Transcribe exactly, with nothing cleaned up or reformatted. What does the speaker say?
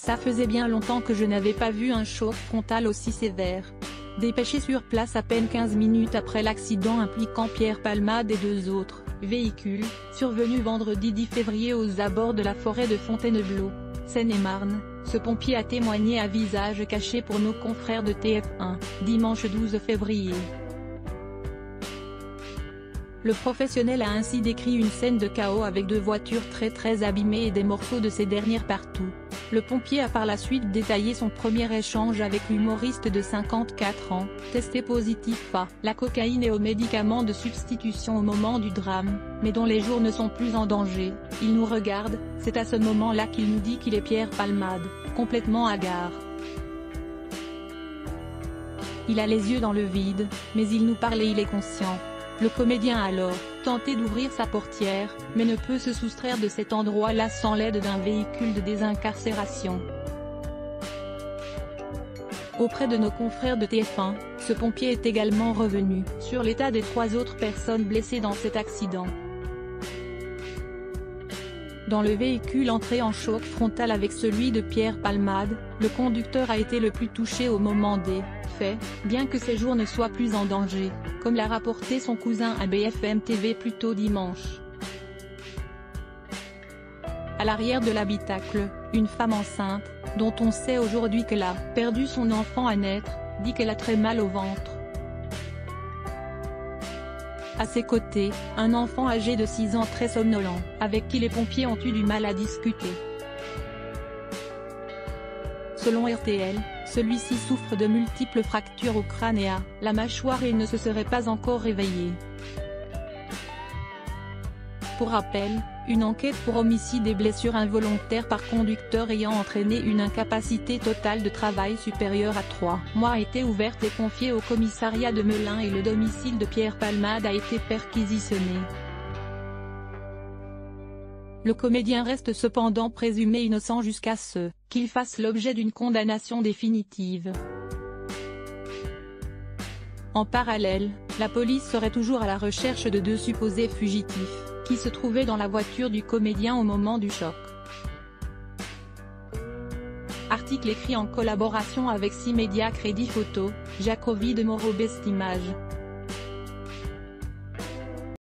Ça faisait bien longtemps que je n'avais pas vu un choc frontal aussi sévère. Dépêché sur place à peine quinze minutes après l'accident impliquant Pierre Palmade et deux autres véhicules, survenu vendredi dix février aux abords de la forêt de Fontainebleau, Seine-et-Marne, ce pompier a témoigné à visage caché pour nos confrères de T F un, dimanche douze février. Le professionnel a ainsi décrit une scène de chaos avec deux voitures très très abîmées et des morceaux de ces dernières partout. Le pompier a par la suite détaillé son premier échange avec l'humoriste de cinquante-quatre ans, testé positif à la cocaïne et aux médicaments de substitution au moment du drame, mais dont les jours ne sont plus en danger. Il nous regarde, c'est à ce moment-là qu'il nous dit qu'il est Pierre Palmade, complètement hagard. Il a les yeux dans le vide, mais il nous parle et il est conscient. Le comédien a alors tenté d'ouvrir sa portière, mais ne peut se soustraire de cet endroit-là sans l'aide d'un véhicule de désincarcération. Auprès de nos confrères de T F un, ce pompier est également revenu sur l'état des trois autres personnes blessées dans cet accident. Dans le véhicule entré en choc frontal avec celui de Pierre Palmade, le conducteur a été le plus touché au moment des faits, bien que ses jours ne soient plus en danger, comme l'a rapporté son cousin à B F M T V plus tôt dimanche. À l'arrière de l'habitacle, une femme enceinte, dont on sait aujourd'hui qu'elle a perdu son enfant à naître, dit qu'elle a très mal au ventre. À ses côtés, un enfant âgé de six ans très somnolent, avec qui les pompiers ont eu du mal à discuter. Selon R T L, celui-ci souffre de multiples fractures au crâne et à la mâchoire et il ne se serait pas encore réveillé. Pour rappel, une enquête pour homicide et blessures involontaires par conducteur ayant entraîné une incapacité totale de travail supérieure à trois mois a été ouverte et confiée au commissariat de Melun et le domicile de Pierre Palmade a été perquisitionné. Le comédien reste cependant présumé innocent jusqu'à ce qu'il fasse l'objet d'une condamnation définitive. En parallèle, la police serait toujours à la recherche de deux supposés fugitifs, qui se trouvaient dans la voiture du comédien au moment du choc. Article écrit en collaboration avec six médias Crédit Photo, Jacovi de Moreau Best Images.